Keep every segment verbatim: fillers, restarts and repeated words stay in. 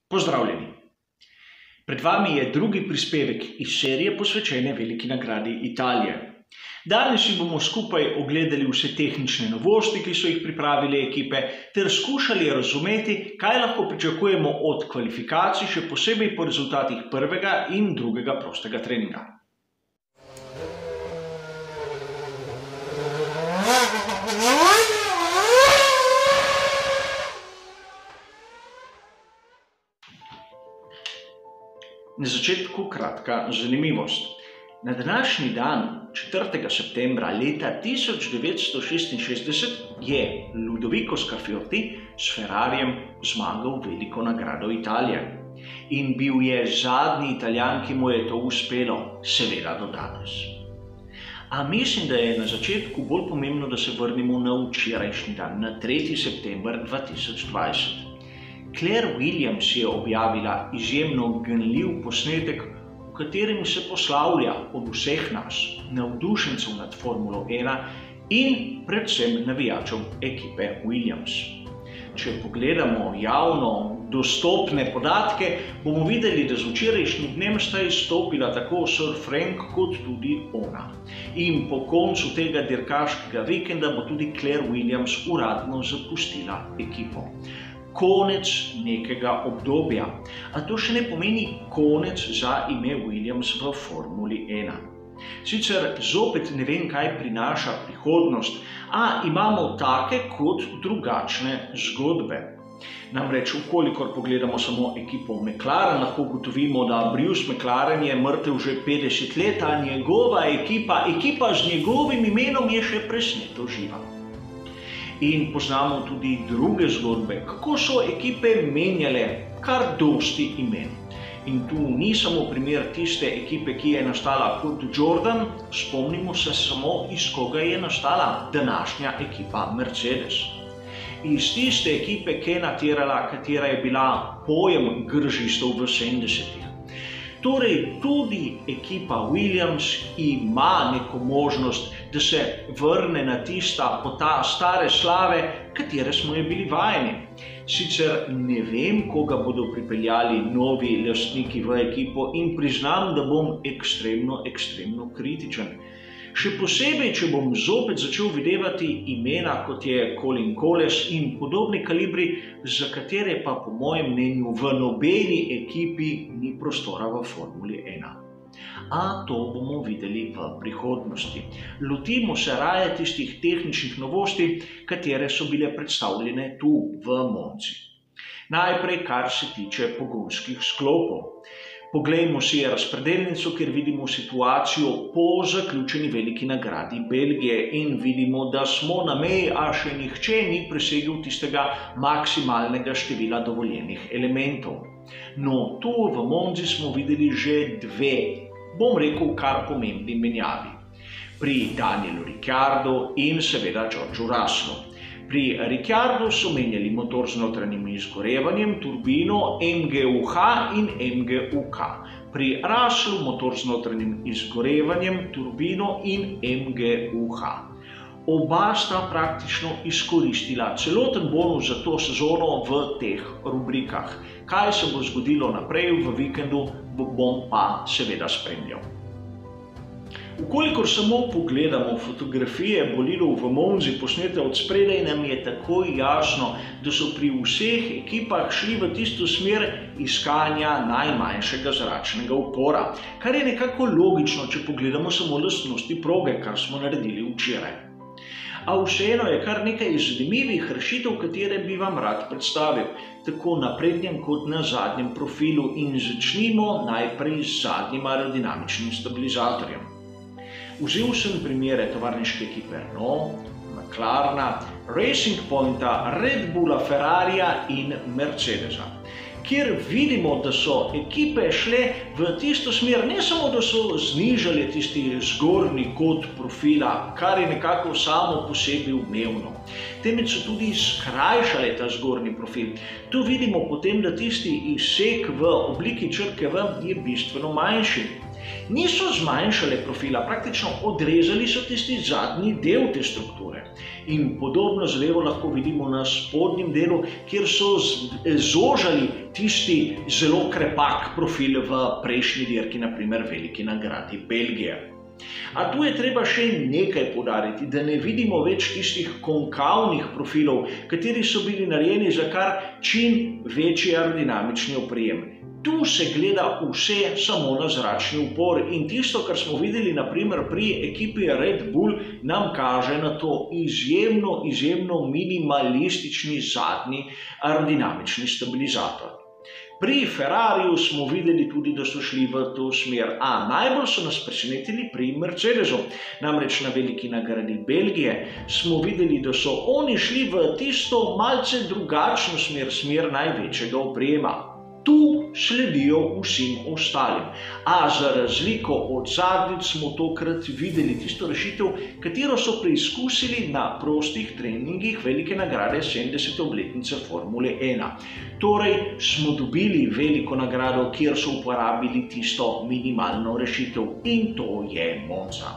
Pozdravljeni! Pred vami je drugi prispevek iz serije posvečene veliki nagradi Italije. Danes si bomo skupaj ogledali vse tehnične novosti, ki so jih pripravile ekipe, ter skušali razumeti, kaj lahko pričakujemo od kvalifikacij, še posebej po rezultatih prvega in drugega prostega treninga. Na začetku kratka zanimivost. Na današnji dan, četrtega septembra leta tisoč devetsto šestinšestdeset, je Ludovico Scarfiotti s Ferrarijem zmagal veliko nagrado Italije. In bil je zadnji Italijan, ki mu je to uspelo, seveda do danes. A mislim, da je na začetku bolj pomembno, da se vrnemo na včerajšnji dan, na tretji september dva tisoč dvajset. Claire Williams je objavila izjemno ganljiv posnetek, v katerem se poslavlja od vseh nas, navdušencev nad Formulo ena in predvsem navijačev ekipe Williams. Če pogledamo javno dostopne podatke, bomo videli, da z včerajšnjim dnem sta izstopila tako Sir Frank kot tudi ona. In po koncu tega dirkaškega vikenda bo tudi Claire Williams uradno zapustila ekipo. Konec nekega obdobja, a to še ne pomeni konec za ime Williams v Formuli ena. Sicer zopet ne vem, kaj prinaša prihodnost, a imamo take kot drugačne zgodbe. Namreč, ukolikor pogledamo samo ekipo McLaren, lahko ugotovimo, da Bruce McLaren je mrtev že petdeset let, a njegova ekipa, ekipa z njegovim imenom je še presneto živa. In poznamo tudi druge zgodbe, kako so ekipe menjale kar dosti imen. In tu ni samo primer tiste ekipe, ki je nastala kot Jordan, spomnimo se samo, iz koga je nastala današnja ekipa Mercedes. Iz tiste ekipe Kena Tyrrella, katera je bila pojem gržistov v sedemdesetih. Torej, tudi ekipa Williams ima neko možnost, da se vrne na tista pota stare slave, katere smo je bili vajeni. Sicer ne vem, koga bodo pripeljali novi lastniki v ekipo in priznam, da bom ekstremno, ekstremno kritičen. Še posebej, če bom zopet začel videvati imena, kot je Colin Koles in podobni kalibri, za katere pa po mojem mnenju v nobeni ekipi ni prostora v Formuli ena. A to bomo videli v prihodnosti. Lotimo se raje tistih tehničnih novosti, katere so bile predstavljene tu v Monci. Najprej, kar se tiče pogonskih sklopov. Poglejmo si razpredelnico, kjer vidimo situacijo po zaključeni veliki nagradi Belgije in vidimo, da smo na meji, a še nihče ni presegel tistega maksimalnega števila dovoljenih elementov. No, tu v Monzi smo videli že dve, bom rekel, kar pomembni menjavi. Pri Danielu Ricciardu in seveda Georgeu Russellu. Pri Ricciardu so menjali motor z notranjim izgorevanjem, turbino, M G U H in M G U K. Pri Russellu motor z notranjim izgorevanjem, turbino in M G U H. Oba sta praktično izkoristila celoten bonus za to sezono v teh rubrikah. Kaj se bo zgodilo naprej v vikendu, bom pa seveda spremljal. Ukolikor samo pogledamo fotografije bolidov v Monzi posnete od spredaj, nam je takoj jasno, da so pri vseh ekipah šli v tisto smer iskanja najmanjšega zračnega upora, kar je nekako logično, če pogledamo samo lastnosti proge, kar smo naredili včeraj. A vseeno je kar nekaj zanimivih rešitev, katere bi vam rad predstavil, tako na prednjem kot na zadnjem profilu, in začnimo najprej z zadnjim aerodinamičnim stabilizatorjem. Vzel sem primere tovarniške ekipe Renault, McLarena, Racing Pointa, Red Bulla, Ferrarija in Mercedesa, kjer vidimo, da so ekipe šle v tisto smer, ne samo, da so znižali tisti zgornji kot profila, kar je nekako samo po sebi umevno, temveč so tudi skrajšali ta zgornji profil. Tu vidimo potem, da tisti izsek v obliki črke V je bistveno manjši. Niso zmanjšale profila, praktično odrezali so tisti zadnji del te strukture. In podobno zadevo lahko vidimo na spodnjem delu, kjer so zožali tisti zelo krepak profil v prejšnji dirki, na primer veliki nagradi Belgije. A tu je treba še nekaj poudariti, da ne vidimo več tistih konkavnih profilov, kateri so bili narejeni za kar čim večji aerodinamični oprijem. Tu se gleda vse samo na zračni upor in tisto, kar smo videli na primer pri ekipi Red Bull, nam kaže na to izjemno, izjemno minimalistični zadnji aerodinamični stabilizator. Pri Ferrariju smo videli tudi, da so šli v to smer, a najbolj so nas presenetili pri Mercedesu. Namreč na veliki nagradi Belgije smo videli, da so oni šli v tisto malce drugačno smer, smer največjega oprijema. Tu sledijo vsem ostalim. A za razliko od zadnjič smo tokrat videli tisto rešitev, katero so preizkusili na prostih treningih velike nagrade sedemdesete obletnice Formule ena. Torej smo dobili veliko nagrado, kjer so uporabili tisto minimalno rešitev in to je Monza.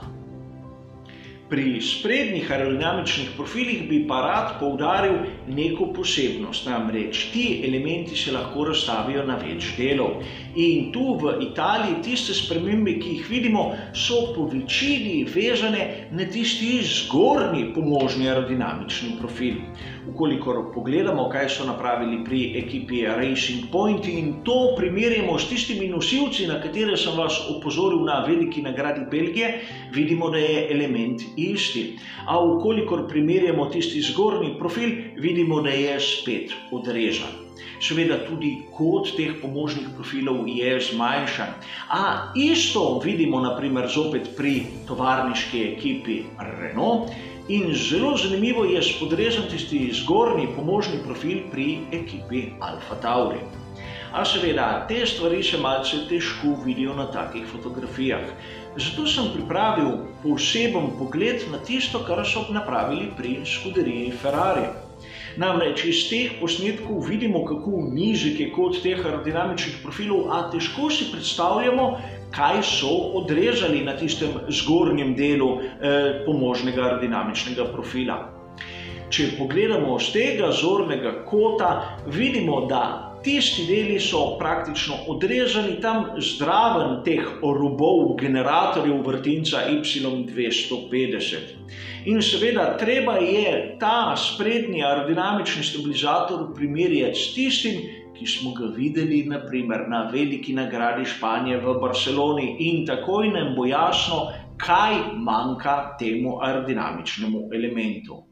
Pri sprednjih aerodinamičnih profilih bi pa rad poudaril neko posebnost, namreč ti elementi se lahko razstavijo na več delov. In tu v Italiji tiste spremembe, ki jih vidimo, so po večini vezane na tisti zgornji pomožni aerodinamični profil. Ukolikor pogledamo, kaj so napravili pri ekipi Racing Point in to primerjamo s tistimi nosilci, na katere sem vas opozoril na veliki nagradi Belgije, vidimo, da je element isti. A ukolikor primerjamo tisti zgornji profil, vidimo, da je spet odrezan. Seveda tudi kod teh pomožnih profilov je zmanjšan. A isto vidimo na primer zopet pri tovarniški ekipi Renault in zelo zanimivo je spodrezan tisti zgornji pomožni profil pri ekipi Alfa Tauri. A seveda, te stvari se malce težko vidijo na takih fotografijah. Zato sem pripravil poseben pogled na tisto, kar so napravili pri skuderiji Ferrari. Namreč iz teh posnetkov vidimo, kako nizek je kod teh aerodinamičnih profilov, a težko si predstavljamo, kaj so odrezali na tistem zgornjem delu eh, pomožnega aerodinamičnega profila. Če pogledamo z tega zornega kota, vidimo, da tisti deli so praktično odrezani tam zdraven teh robov generatorjev vrtinca Y dvesto petdeset. In seveda treba je ta sprednji aerodinamični stabilizator primerjati s tistim, ki smo ga videli na primer na veliki nagradi Španije v Barceloni in takoj nam bo jasno, kaj manjka temu aerodinamičnemu elementu.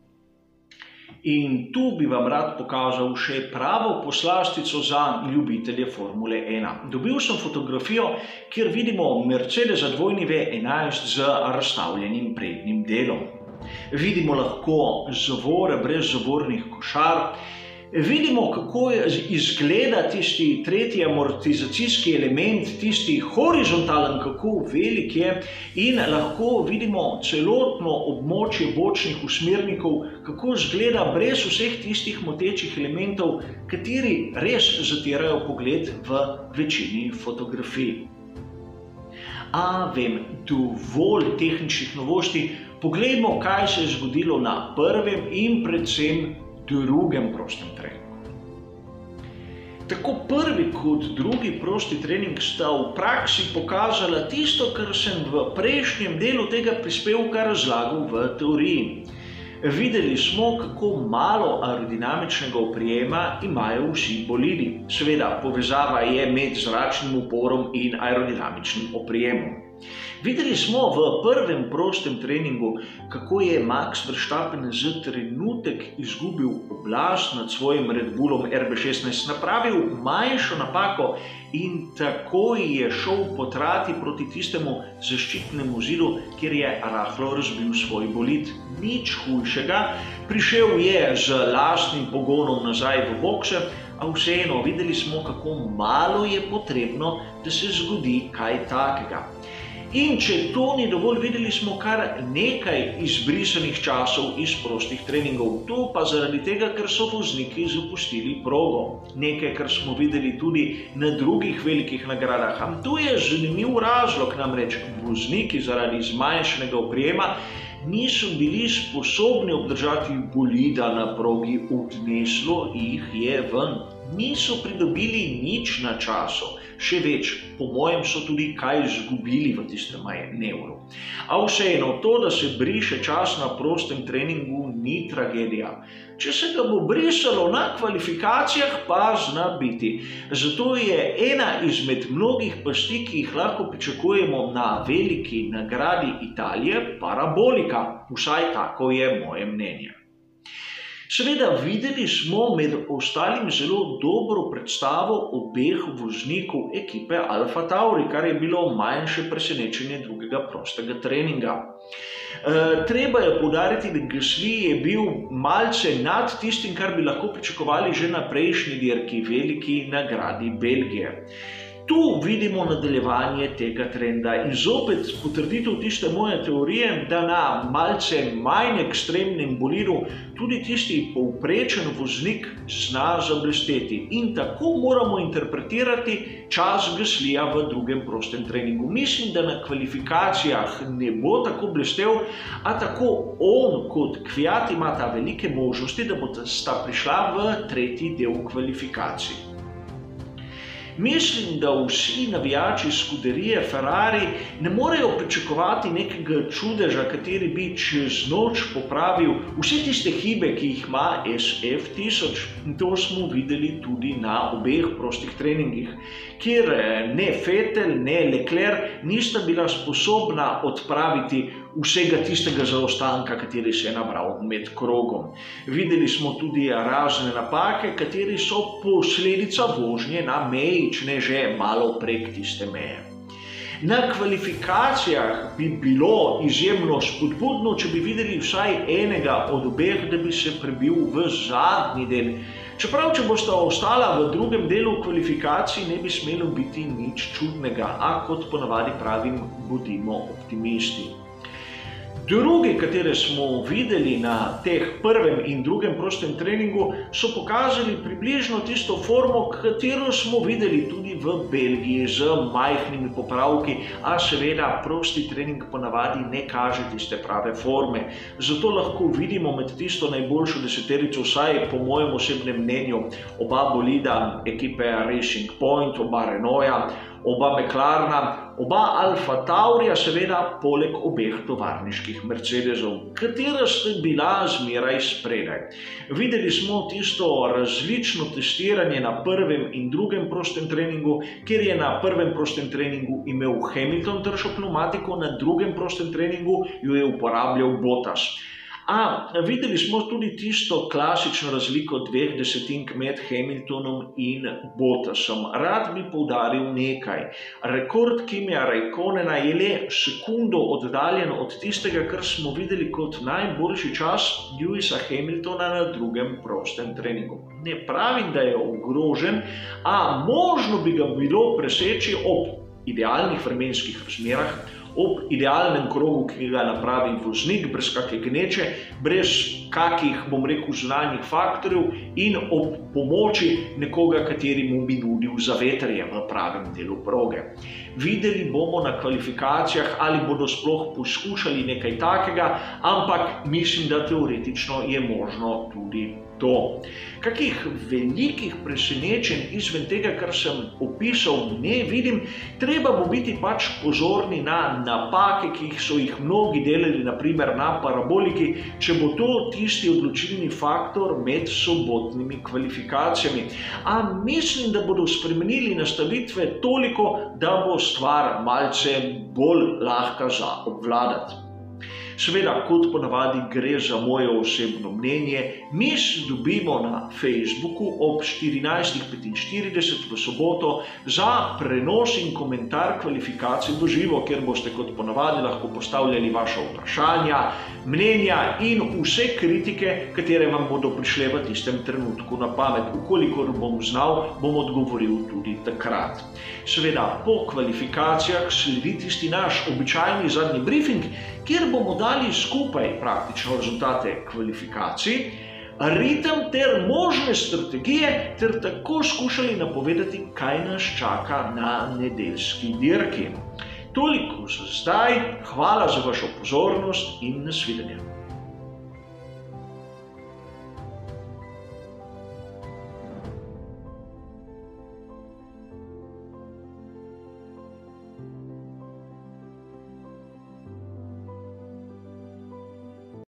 In tu bi vam rad pokazal še pravo poslastico za ljubitelje Formule ena. Dobil sem fotografijo, kjer vidimo Mercedesa dvojni V enajst z razstavljenim prednjim delom. Vidimo lahko zavore brez zavornih košar. Vidimo, kako izgleda tisti tretji amortizacijski element, tisti horizontalen, kako velik je in lahko vidimo celotno območje bočnih usmernikov, kako izgleda brez vseh tistih motečih elementov, kateri res zatirajo pogled v večini fotografij. A vem, dovolj tehničnih novosti, poglejmo, kaj se je zgodilo na prvem in predvsem drugem prostem treningu. Tako prvi kot drugi prosti trening sta v praksi pokazala tisto, kar sem v prejšnjem delu tega prispevka razlagal v teoriji. Videli smo, kako malo aerodinamičnega oprijema imajo vsi bolidi. Seveda, povezava je med zračnim uporom in aerodinamičnim oprijemom. Videli smo v prvem prostem treningu, kako je Max Verstappen za trenutek izgubil oblast nad svojim Red Bullom R B šestnajst, napravil manjšo napako in takoj je šel po trati proti tistemu zaščitnemu zidu, kjer je rahlo razbil svoj bolid. Nič hujšega, prišel je z lastnim pogonom nazaj v bokse, a vseeno videli smo, kako malo je potrebno, da se zgodi kaj takega. In če to ni dovolj, videli smo kar nekaj izbrisanih časov iz prostih treningov. To pa zaradi tega, ker so vozniki zapustili progo. Nekaj, kar smo videli tudi na drugih velikih nagradah. Am tu je zanimiv razlog, namreč vozniki zaradi zmanjšanega oprijema niso bili sposobni obdržati bolida na progi, odneslo jih je ven. Niso pridobili nič na času. Še več, po mojem so tudi kaj izgubili v tistem manevru. A vseeno, to, da se briše čas na prostem treningu, ni tragedija. Če se ga bo brisalo na kvalifikacijah, pa zna biti. Zato je ena izmed mnogih pasti, ki jih lahko pričakujemo na veliki nagradi Italije, parabolika. Vsaj tako je moje mnenje. Seveda, videli smo med ostalim zelo dobro predstavo obeh voznikov ekipe Alfa Tauri, kar je bilo manjše presenečenje drugega prostega treninga. E, treba je poudariti, da Gasly je bil malce nad tistim, kar bi lahko pričakovali že na prejšnji dirki, veliki nagradi Belgije. Tu vidimo nadaljevanje tega trenda in zopet potrditev tiste moje teorije, da na malce manj ekstremnem bolidu tudi tisti povprečen voznik zna zablesteti. In tako moramo interpretirati čas Gaslyja v drugem prostem treningu. Mislim, da na kvalifikacijah ne bo tako blestel, a tako on kot Kvyat imata velike možnosti, da bosta sta prišla v tretji del kvalifikacij. Mislim, da vsi navijači skuderije Ferrari ne morejo pričakovati nekega čudeža, kateri bi čez noč popravil vse tiste hibe, ki jih ima S F tisoč. In to smo videli tudi na obeh prostih treningih, kjer ne Vettel, ne Leclerc nista bila sposobna odpraviti vsega tistega zaostanka, kateri se je nabral med krogom. Videli smo tudi razne napake, kateri so posledica vožnje na meji, če ne že malo prek tiste meje. Na kvalifikacijah bi bilo izjemno spodbudno, če bi videli vsaj enega od obeh, da bi se prebil v zadnji del. Čeprav, če bosta ostala v drugem delu kvalifikacij, ne bi smelo biti nič čudnega, a kot ponavadi pravim, bodimo optimisti. Drugi, katere smo videli na teh prvem in drugem prostem treningu, so pokazali približno tisto formo, katero smo videli tudi v Belgiji z majhnimi popravki, a seveda prosti trening ponavadi ne kaže tiste prave forme. Zato lahko vidimo med tisto najboljšo deseterico, vsaj po mojem osebnem mnenju, oba bolida ekipe Racing Point, oba Renaulta, oba McLarena, oba Alfa Taurija, seveda poleg obeh tovarniških Mercedesov, katera sta bila zmeraj spredaj. Videli smo tisto različno testiranje na prvem in drugem prostem treningu, kjer je na prvem prostem treningu imel Hamilton tršo pneumatiko, na drugem prostem treningu jo je uporabljal Bottas. A videli smo tudi tisto klasično razliko dveh desetink med Hamiltonom in Bottasom. Rad bi poudaril nekaj. Rekord Kimija Räikkönena je le sekundo oddaljen od tistega, kar smo videli kot najboljši čas Lewisa Hamiltona na drugem prostem treningu. Ne pravim, da je ogrožen, a možno bi ga bilo preseči ob idealnih vremenskih razmerah, ob idealnem krogu, ki ga napravi voznik, brez kakšne gneče, brez kakih, bom rekel, zunanjih faktorjev in ob pomoči nekoga, kateri mu bi nudil zavetrje v pravem delu proge. Videli bomo na kvalifikacijah, ali bodo sploh poskušali nekaj takega, ampak mislim, da teoretično je možno tudi to. Kakih velikih presenečenj izven tega, kar sem opisal, ne vidim. Treba bo biti pač pozorni na napake, ki so jih mnogi delali, na primer na paraboliki, če bo to tisti odločilni faktor med sobotnimi kvalifikacijami. A mislim, da bodo spremenili nastavitve toliko, da bo stvar malce bolj lahka za obvladati. Seveda, kot ponavadi gre za moje osebno mnenje, mi se dobimo na Facebooku ob štirinajstih petinštirideset v soboto za prenos in komentar kvalifikacij v živo, kjer boste kot ponavadi lahko postavljali vaša vprašanja, mnenja in vse kritike, katere vam bodo prišle v tistem trenutku na pamet. Ukolikor bom znal, bom odgovoril tudi takrat. Seveda, po kvalifikacijah sledi tisti naš običajni zadnji briefing, kjer bomo dali skupaj praktično rezultate kvalifikacij, ritem ter možne strategije, ter tako skušali napovedati, kaj nas čaka na nedeljski dirki. Toliko za zdaj, hvala za vašo pozornost in nasvidenje.